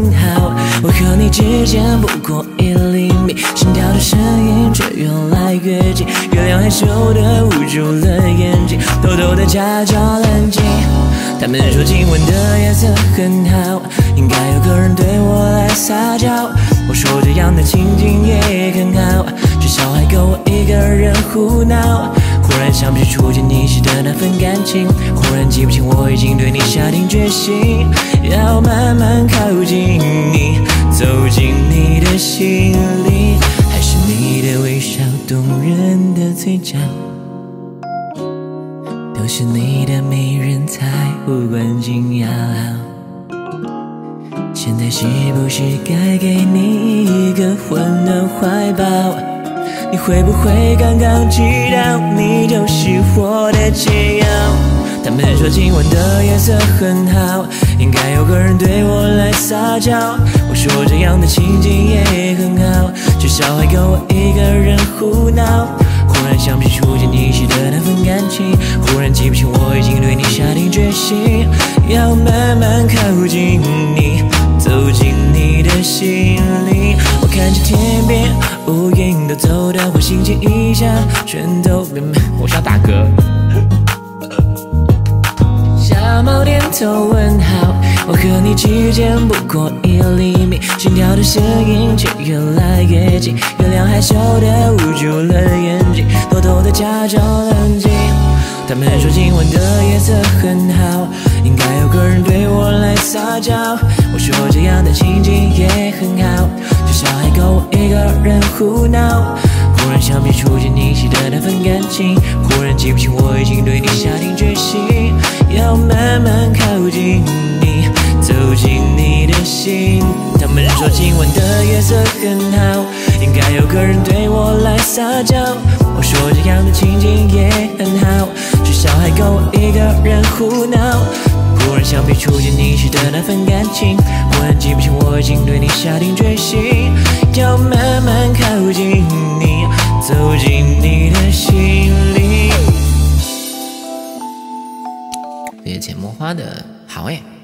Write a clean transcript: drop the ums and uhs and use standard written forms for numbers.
很好，我和你之间不过1厘米，心跳的声音却越来越近，月亮害羞的捂住了眼睛，偷偷的假装冷静。他们说今晚的夜色很好，应该有个人对我来撒娇。我说这样的情景也很好，至少还够我一个人胡闹。忽然想不起初见你时的那份感情，忽然记不清我已经对你下定决心，要慢慢靠近你，走进你的心里，还是你的微笑动人的嘴角，都是你的迷人才无关紧要。现在是不是该给你一个温暖怀抱？你会不会刚刚知道你就是我的解药？他们说今晚的夜色很好，应该有个人对我来撒娇。我说这样的情景也很好，至少还够我一个人胡闹。忽然想不起初见你时的那份感情，忽然记不清我已经对你下定决心，要慢慢靠近你，走进你的心里。我看着天边乌云都走到我心情一下，全都我想打嗝。 小猫点头问好，我和你之间不过1厘米，心跳的声音却越来越近，月亮害羞的捂住了眼睛，偷偷的假装冷静。他们说今晚的夜色很好，应该有个人对我来撒娇。我说这样的情景也很好，至少还够我一个人胡闹。忽然想起初见你时的那份感情，忽然记不清我已经对你下定决心，要慢慢靠近你，走进你的心。他们说今晚的夜色很好，应该有个人对我来撒娇。我说这样的情景也很好，至少还够我一个人胡闹。忽然想起初见你时的那份感情，忽然记不清我已经对你下定决心，要慢慢靠近你，走进你的心里。 这些钱墨花的好诶。